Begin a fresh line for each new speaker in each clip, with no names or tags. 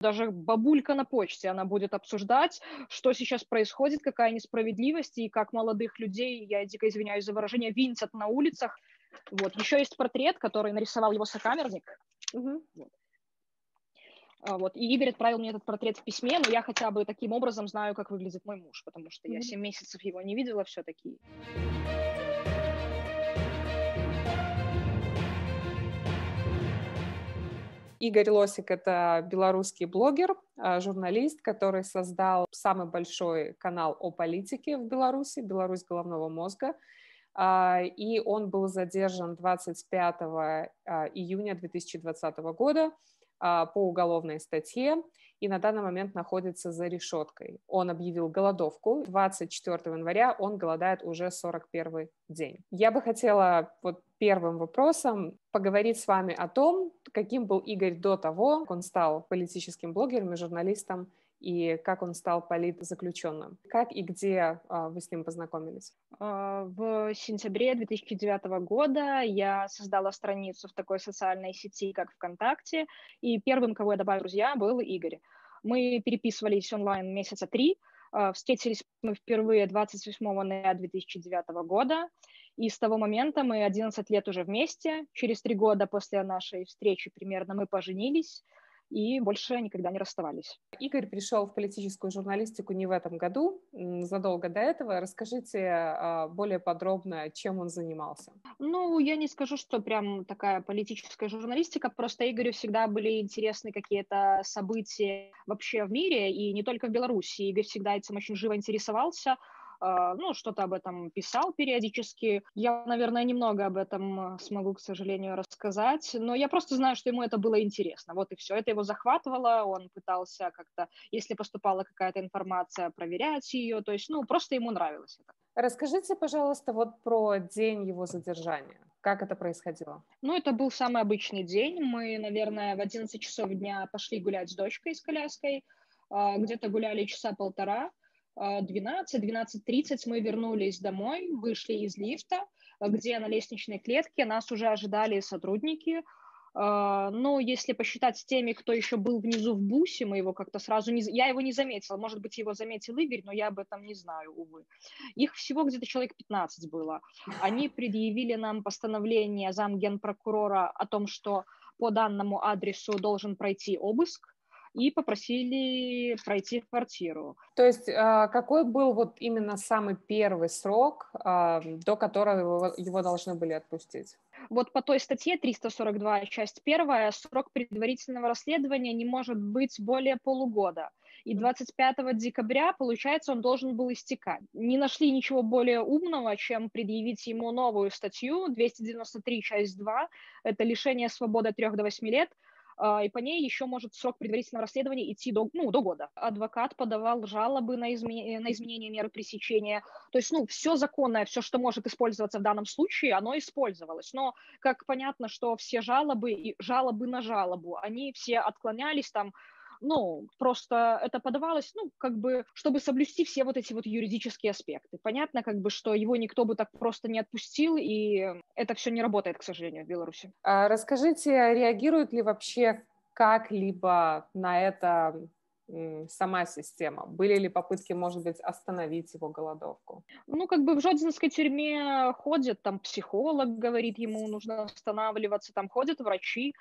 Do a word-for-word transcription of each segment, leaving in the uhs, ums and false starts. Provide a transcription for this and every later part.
Даже бабулька на почте, она будет обсуждать, что сейчас происходит, какая несправедливость и как молодых людей, я дико извиняюсь за выражение, винтят на улицах. Вот. Еще есть портрет, который нарисовал его сокамерник.
Мгм.
А, Вот. И Игорь отправил мне этот портрет в письме, но я хотя бы таким образом знаю, как выглядит мой муж, потому что я
Мгм.
семь месяцев его не видела все-таки.
Игорь Лосик — это белорусский блогер, а, журналист, который создал самый большой канал о политике в Беларуси, «Беларусь головного мозга». А, И он был задержан двадцать пятого а, июня две тысячи двадцатого года а, по уголовной статье и на данный момент находится за решеткой. Он объявил голодовку. двадцать четвёртого января он голодает уже сорок первый день. Я бы хотела вот первым вопросом поговорить с вами о том, каким был Игорь до того, как он стал политическим блогером и журналистом, и как он стал политзаключенным. Как и где а, вы с ним познакомились?
А, В сентябре две тысячи девятого года я создала страницу в такой социальной сети, как ВКонтакте, и первым, кого я добавила в друзья, был Игорь. Мы переписывались онлайн месяца три, а, встретились мы впервые двадцать восьмого ноября две тысячи девятого года, и с того момента мы одиннадцать лет уже вместе. Через три года после нашей встречи примерно мы поженились и больше никогда не расставались.
Игорь пришел в политическую журналистику не в этом году, м, задолго до этого. Расскажите а, более подробно, чем он занимался.
Ну, я не скажу, что прям такая политическая журналистика, просто Игорю всегда были интересны какие-то события вообще в мире, и не только в Беларуси. Игорь всегда этим очень живо интересовался, а, ну, что-то об этом писал периодически. Я, наверное, немного об этом э, смогу, к сожалению, рассказать, но я просто знаю, что ему это было интересно. Вот и все. Это его захватывало, он пытался как-то, если поступала какая-то информация, проверять ее, то есть, ну, просто ему нравилось это.
Расскажите, пожалуйста, вот про день его задержания. Как это происходило?
Ну, это был самый обычный день. Мы, наверное, в одиннадцать часов дня пошли гулять с дочкой, с коляской. А, Где-то гуляли часа полтора. А, двенадцать, двенадцать тридцать мы вернулись домой, вышли из лифта, а, где на лестничной клетке нас уже ожидали сотрудники. А, Ну, если посчитать с теми, кто еще был внизу в бусе, мы его как-то сразу не... за- Я его не заметила. Может быть, его заметил Игорь, но я об этом не знаю, увы. Их всего где-то человек пятнадцать было. Они предъявили нам постановление замгенпрокурора о том, что по данному адресу должен пройти обыск, и попросили пройти в квартиру.
То есть а, какой был вот именно самый первый срок, а, до которого его, его должны были отпустить?
Вот по той статье триста сорок два, часть первая, срок предварительного расследования не может быть более полугода. И двадцать пятого декабря, получается, он должен был истекать. Не нашли ничего более умного, чем предъявить ему новую статью двести девяносто три, часть два. Это лишение свободы от трёх до восьми лет. А, И по ней еще может срок предварительного расследования идти до, ну, до года. Адвокат подавал жалобы на, изме- на изменение меры пресечения. То есть, ну, все законное, все, что может использоваться в данном случае, оно использовалось. Но как понятно, что все жалобы и жалобы на жалобу, они все отклонялись там, ну, просто это подавалось, ну, как бы, чтобы соблюсти все вот эти вот юридические аспекты. Понятно, как бы, что его никто бы так просто не отпустил, и это все не работает, к сожалению, в Беларуси.
А расскажите, реагирует ли вообще как-либо на это м, сама система? Были ли попытки, может быть, остановить его голодовку?
Ну, как бы в Жодзинской тюрьме ходит, там психолог говорит, ему нужно останавливаться, там ходят врачи,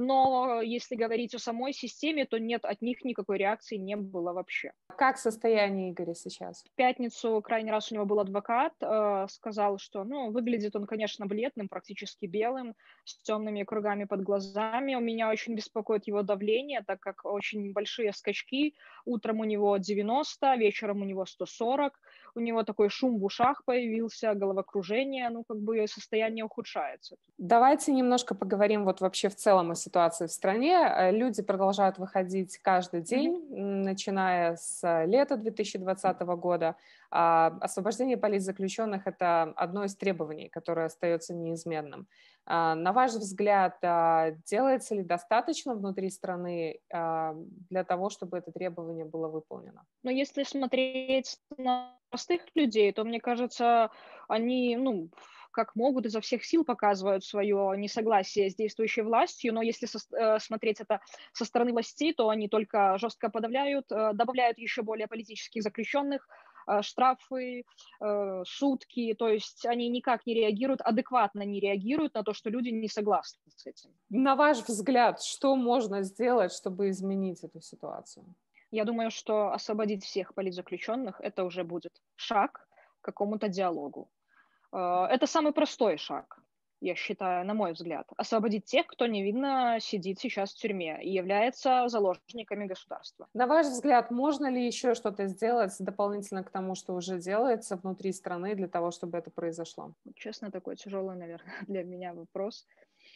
но если говорить о самой системе, то нет, от них никакой реакции не было вообще.
Как состояние Игоря сейчас?
В пятницу крайний раз у него был адвокат, э, сказал, что, ну, выглядит он, конечно, бледным, практически белым, с темными кругами под глазами. У меня очень беспокоит его давление, так как очень большие скачки. Утром у него девяносто, вечером у него сто сорок. У него такой шум в ушах появился, головокружение, ну, как бы состояние ухудшается.
Давайте немножко поговорим вот вообще в целом о ситуации в стране. Э, Люди продолжают выходить каждый
Мгм.
день, м, начиная с лета две тысячи двадцатого года. А освобождение политзаключенных — это одно из требований, которое остается неизменным. А, На ваш взгляд, а, делается ли достаточно внутри страны а, для того, чтобы это требование было выполнено?
Но если смотреть на простых людей, то, мне кажется, они, ну, как могут, изо всех сил показывают свое несогласие с действующей властью, но если со, э, смотреть это со стороны властей, то они только жестко подавляют, э, добавляют еще более политических заключенных, э, штрафы, э, сутки, то есть они никак не реагируют, адекватно не реагируют на то, что люди не согласны с этим.
На ваш взгляд, что можно сделать, чтобы изменить эту ситуацию?
Я думаю, что освободить всех политзаключенных – это уже будет шаг к какому-то диалогу. Это самый простой шаг, я считаю, на мой взгляд. Освободить тех, кто невинно сидит сейчас в тюрьме и является заложниками государства.
На ваш взгляд, можно ли еще что-то сделать дополнительно к тому, что уже делается внутри страны для того, чтобы это произошло?
Честно, такой тяжелый, наверное, для меня вопрос.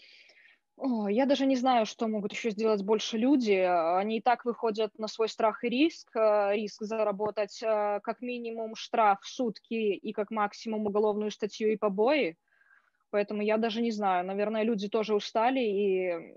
О, я даже не знаю, что могут еще сделать больше люди. Они и так выходят на свой страх и риск. Риск заработать как минимум штраф в сутки и как максимум уголовную статью и побои. Поэтому я даже не знаю. Наверное, люди тоже устали и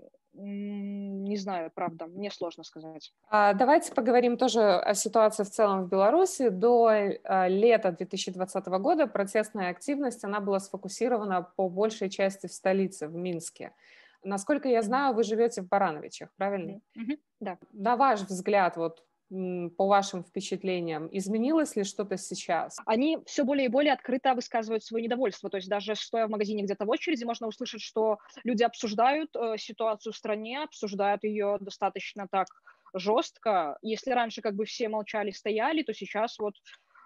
не знаю, правда, мне сложно сказать.
Давайте поговорим тоже о ситуации в целом в Беларуси. До лета две тысячи двадцатого года протестная активность, она была сфокусирована по большей части в столице, в Минске. Насколько я знаю, вы живете в Барановичах, правильно?
Mm-hmm. Да.
На ваш взгляд, вот по вашим впечатлениям, изменилось ли что-то сейчас?
Они все более и более открыто высказывают свое недовольство. То есть даже стоя в магазине где-то в очереди, можно услышать, что люди обсуждают э, ситуацию в стране, обсуждают ее достаточно так жестко. Если раньше как бы все молчали, стояли, то сейчас вот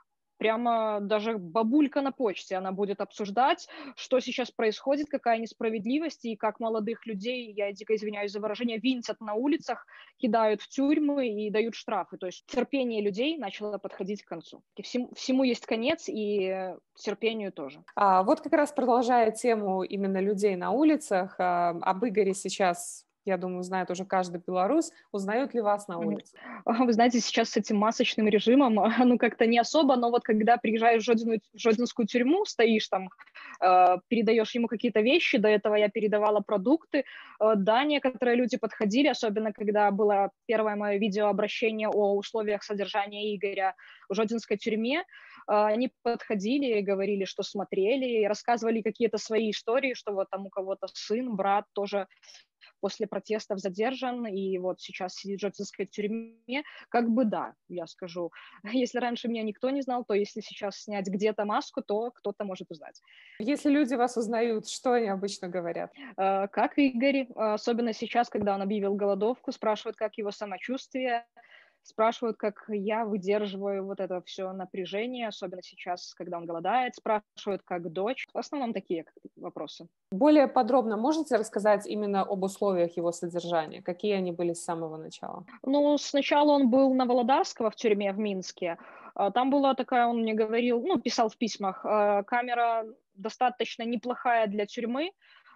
прямо даже бабулька на почте, она будет обсуждать, что сейчас происходит, какая несправедливость, и как молодых людей, я дико извиняюсь за выражение, винтят на улицах, кидают в тюрьмы и дают штрафы. То есть терпение людей начало подходить к концу. И всему, всему есть конец, и терпению тоже.
А, вот как раз продолжая тему именно людей на улицах, а, об Игоре сейчас... Я думаю, знает уже каждый белорус. Узнают ли вас на улице?
Вы знаете, сейчас с этим масочным режимом, ну, как-то не особо, но вот когда приезжаешь в, Жодину, в Жодинскую тюрьму, стоишь там, э, передаешь ему какие-то вещи, до этого я передавала продукты, э, да, некоторые люди подходили, особенно когда было первое мое видеообращение о условиях содержания Игоря в Жодинской тюрьме, э, они подходили и говорили, что смотрели, и рассказывали какие-то свои истории, что вот там у кого-то сын, брат тоже после протестов задержан, и вот сейчас сидит в Жодинской тюрьме, как бы да, я скажу. Если раньше меня никто не знал, то если сейчас снять где-то маску, то кто-то может узнать.
Если люди вас узнают, что они обычно говорят?
Как Игорь, особенно сейчас, когда он объявил голодовку, спрашивают, как его самочувствие, спрашивают, как я выдерживаю вот это все напряжение, особенно сейчас, когда он голодает, спрашивают, как дочь. В основном такие вопросы.
Более подробно можете рассказать именно об условиях его содержания? Какие они были с самого начала?
Ну, сначала он был на Володарского в тюрьме в Минске. Там была такая, он мне говорил, ну, писал в письмах, камера достаточно неплохая для тюрьмы,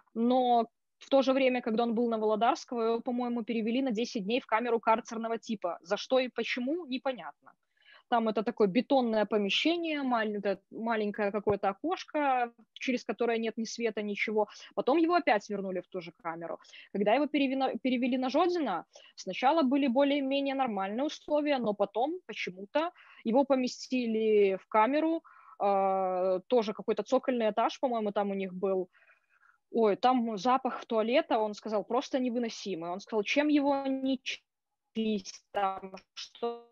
но в то же время, когда он был на Володарского, его, по-моему, перевели на десять дней в камеру карцерного типа. За что и почему, непонятно. Там это такое бетонное помещение, маленькое какое-то окошко, через которое нет ни света, ничего. Потом его опять вернули в ту же камеру. Когда его перевели, перевели на Жодина, сначала были более-менее нормальные условия, но потом почему-то его поместили в камеру, э, тоже какой-то цокольный этаж, по-моему, там у них был. Ой, там запах туалета, он сказал, просто невыносимый. Он сказал, чем его не чистить, там, что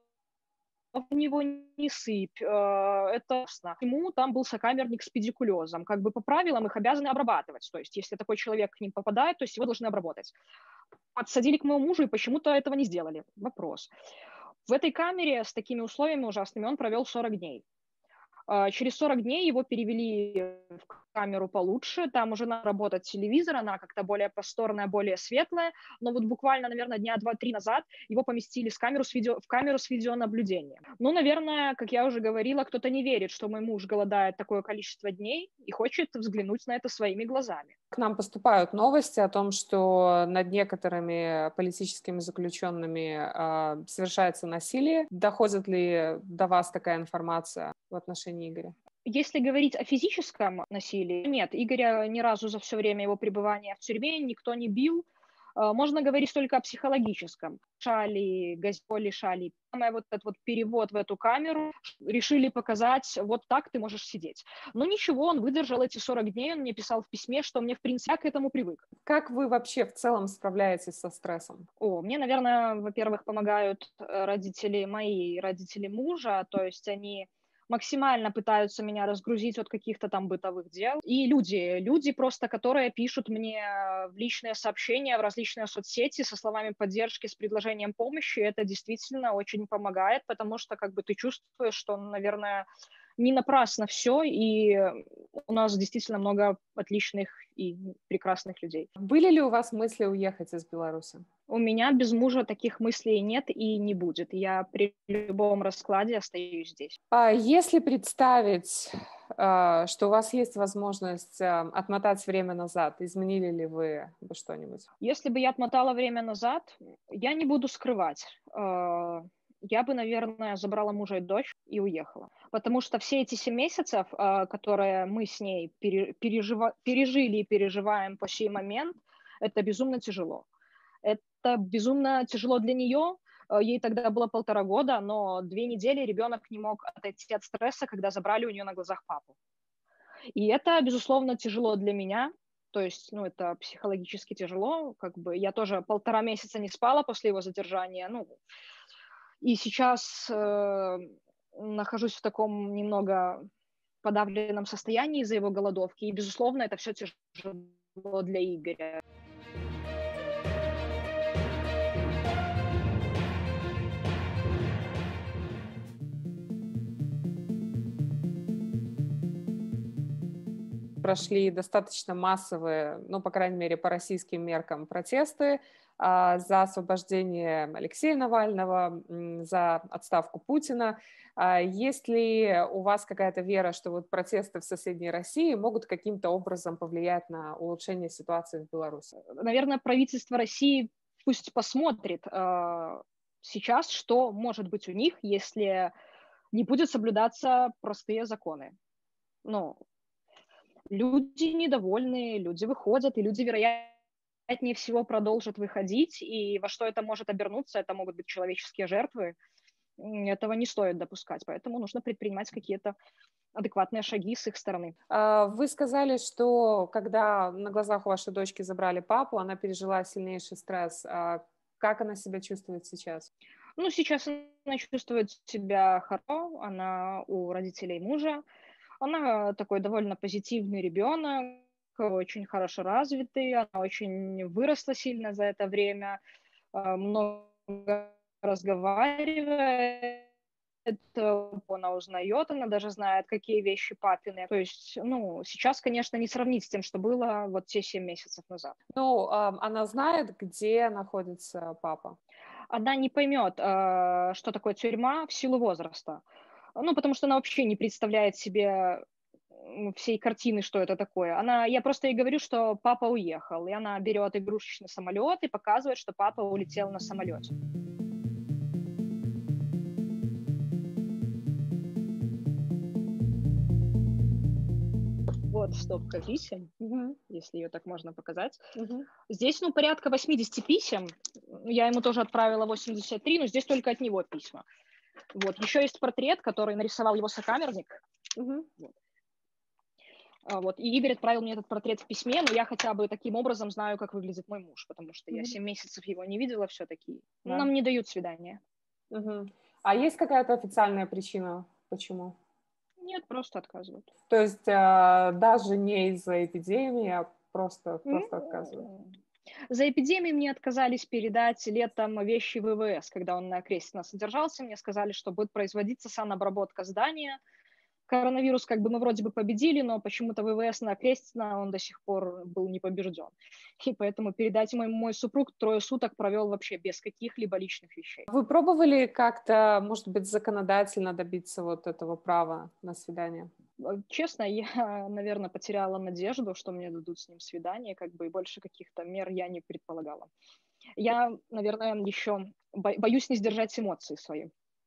в него не сыпь, это вкусно. Ему там был сокамерник с педикулезом. Как бы по правилам их обязаны обрабатывать. То есть если такой человек к ним попадает, то есть его должны обработать. Подсадили к моему мужу и почему-то этого не сделали. Вопрос. В этой камере с такими условиями ужасными он провел сорок дней. Через сорок дней его перевели в камеру получше, там уже надо работать телевизор, она как-то более просторная, более светлая, но вот буквально, наверное, дня два-три назад его поместили с камеру с видео, в камеру с видеонаблюдением. Ну, наверное, как я уже говорила, кто-то не верит, что мой муж голодает такое количество дней и хочет взглянуть на это своими глазами.
К нам поступают новости о том, что над некоторыми политическими заключенными э, совершается насилие. Доходит ли до вас такая информация в отношении Игоря?
Если говорить о физическом насилии, нет, Игоря ни разу за все время его пребывания в тюрьме никто не бил, Можно говорить только о психологическом. Шали, газоли, шали. Вот этот вот перевод в эту камеру решили показать, вот так ты можешь сидеть. Но ничего, он выдержал эти сорок дней, он мне писал в письме, что мне, в принципе, я к этому привык.
Как вы вообще в целом справляетесь со стрессом?
О, мне, наверное, во-первых, помогают родители мои, родители мужа, то есть они максимально пытаются меня разгрузить от каких-то там бытовых дел. И люди, люди просто, которые пишут мне в личные сообщения, в различные соцсети со словами поддержки, с предложением помощи, это действительно очень помогает, потому что как бы ты чувствуешь, что, наверное, не напрасно все, и у нас действительно много отличных и прекрасных людей.
Были ли у вас мысли уехать из Беларуси?
У меня без мужа таких мыслей нет и не будет. Я при любом раскладе остаюсь здесь.
А если представить, что у вас есть возможность отмотать время назад, изменили ли вы бы что-нибудь?
Если бы я отмотала время назад, я не буду скрывать. Я бы, наверное, забрала мужа и дочь и уехала. Потому что все эти семь месяцев, которые мы с ней пережива- пережили и переживаем по сей момент, это безумно тяжело. Это безумно тяжело для нее. Ей тогда было полтора года, но две недели ребенок не мог отойти от стресса, когда забрали у нее на глазах папу. И это, безусловно, тяжело для меня. То есть, ну, это психологически тяжело. Как бы я тоже полтора месяца не спала после его задержания. Ну, и сейчас э, нахожусь в таком немного подавленном состоянии из-за его голодовки. И, безусловно, это все тяжело для Игоря.
Прошли достаточно массовые, ну, по крайней мере, по российским меркам, протесты а, за освобождение Алексея Навального, за отставку Путина. А есть ли у вас какая-то вера, что вот протесты в соседней России могут каким-то образом повлиять на улучшение ситуации в Беларуси?
Наверное, правительство России пусть посмотрит э, сейчас, что может быть у них, если не будут соблюдаться простые законы. Ну, люди недовольны, люди выходят, и люди, вероятнее всего, продолжат выходить, и во что это может обернуться, это могут быть человеческие жертвы, этого не стоит допускать, поэтому нужно предпринимать какие-то адекватные шаги с их стороны.
Вы сказали, что когда на глазах у вашей дочки забрали папу, она пережила сильнейший стресс. Как она себя чувствует сейчас?
Ну, сейчас она чувствует себя хорошо, она у родителей мужа. Она такой довольно позитивный ребенок, очень хорошо развитый, она очень выросла сильно за это время, много разговаривает, она узнает, она даже знает, какие вещи папины. То есть, ну, сейчас, конечно, не сравнить с тем, что было вот те семь месяцев назад.
Ну, она знает, где находится папа?
Она не поймет, что такое тюрьма в силу возраста. Ну, потому что она вообще не представляет себе всей картины, что это такое. Она, я просто ей говорю, что папа уехал, и она берет игрушечный самолет и показывает, что папа улетел на самолете. Вот стопка писем, угу. Если ее так можно показать. Угу. Здесь, ну, порядка восемьдесят писем. Я ему тоже отправила восемьдесят три, но здесь только от него письма. Вот. Еще есть портрет, который нарисовал его сокамерник. Угу. Вот. Вот. И Игорь отправил мне этот портрет в письме, но я хотя бы таким образом знаю, как выглядит мой муж, потому что mm-hmm. я семь месяцев его не видела все-таки. Да. Нам не дают свидания.
Mm-hmm. А есть какая-то официальная причина, почему?
Нет, просто отказывают.
То есть э, даже не из-за эпидемии, а просто, просто mm-hmm. отказывают?
За эпидемией мне отказались передать летом вещи ВВС, когда он на Окрестина содержался. Мне сказали, что будет производиться санобработка здания. Коронавирус как бы мы вроде бы победили, но почему-то ВВС на Окрестина он до сих пор был не побежден. И поэтому передать ему мой супруг трое суток провел вообще без каких-либо личных вещей.
Вы пробовали как-то, может быть, законодательно добиться вот этого права на свидание?
Честно, я, наверное, потеряла надежду, что мне дадут с ним свидание, как бы, и больше каких-то мер я не предполагала. Я, наверное, еще боюсь не сдержать эмоции свои.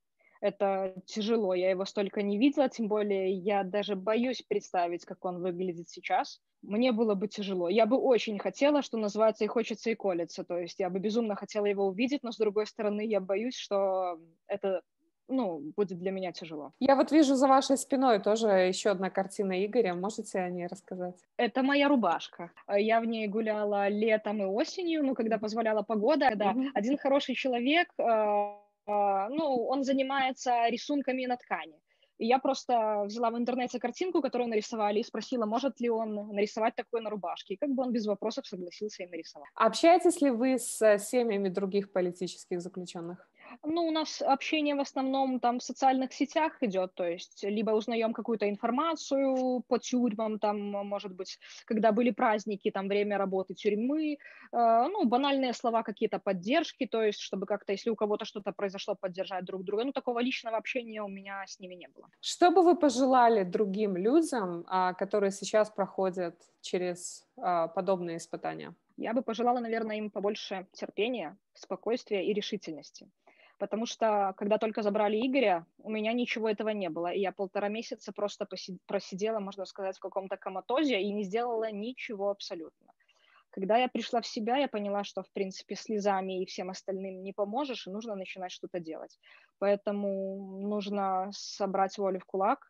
Это тяжело, я его столько не видела, тем более я даже боюсь представить, как он выглядит сейчас. Мне было бы тяжело. Я бы очень хотела, что называется, и хочется, и колется. То есть я бы безумно хотела его увидеть, но, с другой стороны, я боюсь, что это, ну, будет для меня тяжело.
Я вот вижу за вашей спиной тоже еще одна картина Игоря. Можете о ней рассказать?
Это моя рубашка. Я в ней гуляла летом и осенью, ну, когда позволяла погода. Когда
Мгм.
один хороший человек, э, э, ну, он занимается рисунками на ткани. И я просто взяла в интернете картинку, которую нарисовали, и спросила, может ли он нарисовать такое на рубашке. И как бы он без вопросов согласился и нарисовал.
Общаетесь ли вы с семьями других политических заключенных?
Ну, у нас общение в основном там в социальных сетях идет, то есть либо узнаем какую-то информацию по тюрьмам, там, может быть, когда были праздники, там, время работы тюрьмы, э, ну, банальные слова какие-то поддержки, то есть чтобы как-то, если у кого-то что-то произошло, поддержать друг друга. Ну, такого личного общения у меня с ними не было.
Что бы вы пожелали другим людям, а, которые сейчас проходят через а, подобные испытания?
Я бы пожелала, наверное, им побольше терпения, спокойствия и решительности. Потому что, когда только забрали Игоря, у меня ничего этого не было. И я полтора месяца просто поси- просидела, можно сказать, в каком-то коматозе и не сделала ничего абсолютно. Когда я пришла в себя, я поняла, что, в принципе, слезами и всем остальным не поможешь, и нужно начинать что-то делать. Поэтому нужно собрать волю в кулак,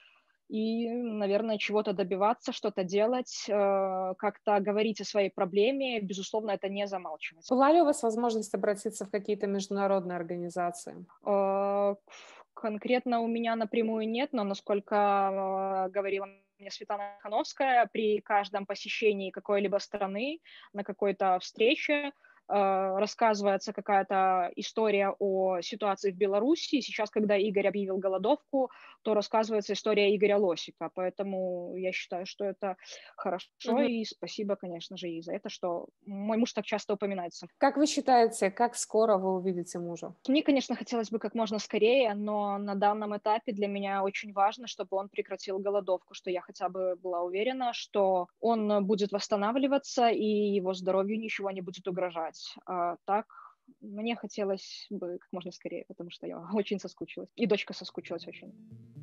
и, наверное, чего-то добиваться, что-то делать, э, как-то говорить о своей проблеме. Безусловно, это не замалчивать.
Была ли у вас возможность обратиться в какие-то международные организации?
Э, Конкретно у меня напрямую нет, но насколько э, говорила мне Светлана Хановская, при каждом посещении какой-либо страны, на какой-то встрече, э, рассказывается какая-то история о ситуации в Беларуси. Сейчас, когда Игорь объявил голодовку, то рассказывается история Игоря Лосика. Поэтому я считаю, что это хорошо,
Мгм.
и спасибо, конечно же, и за это, что мой муж так часто упоминается.
Как вы считаете, как скоро вы увидите мужа?
Мне, конечно, хотелось бы как можно скорее, но на данном этапе для меня очень важно, чтобы он прекратил голодовку, что я хотя бы была уверена, что он будет восстанавливаться и его здоровью ничего не будет угрожать. А так, мне хотелось бы как можно скорее, потому что я очень соскучилась. И дочка соскучилась очень.